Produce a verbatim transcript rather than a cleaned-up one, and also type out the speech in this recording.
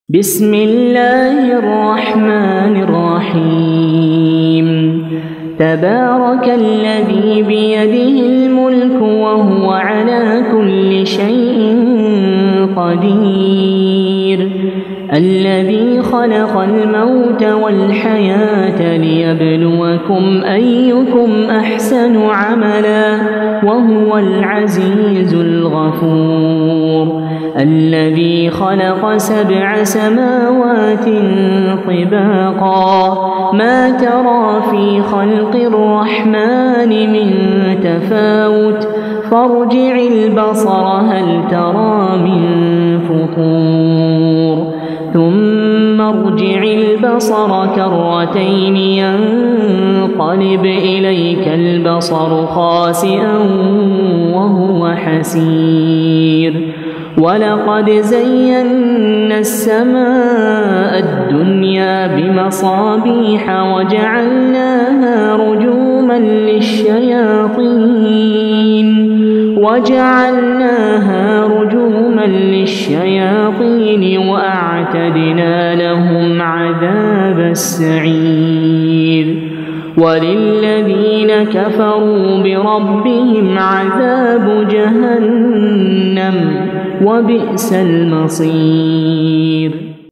بسم الله الرحمن الرحيم تبارك الذي بيده الملك وهو على كل شيء قدير الذي خلق الموت والحياة ليبلوكم أيكم أحسن عملا وهو العزيز الغفور الذي خلق سبع سماوات طباقا ما ترى في خلق الرحمن من تفاوت فارجع البصر هل ترى من فطور ثم ارجع البصر كرتين ينقلب إليك البصر خاسئا وهو حسير ولقد زينا السماء الدنيا بمصابيح وجعلناها رجوما للشياطين وجعلناها رجوما للشياطين وأعتدنا لهم عذاب السعير وللذين كفروا بربهم عذاب جهنم وبئس المصير.